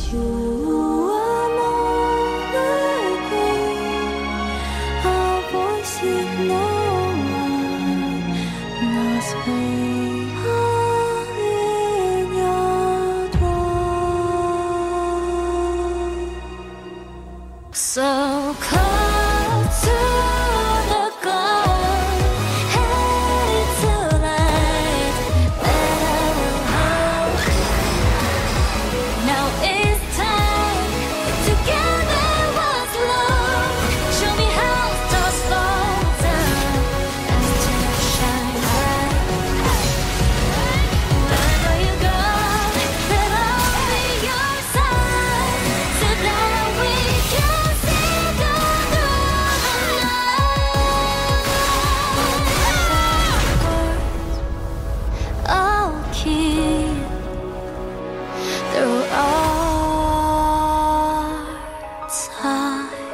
So close to the goal, headed to light, better hope. Now it's time, together what's love. Show me how to slow down and to shine bright. Wherever you go, let I'll be your side, so that we can I'll keep through our time.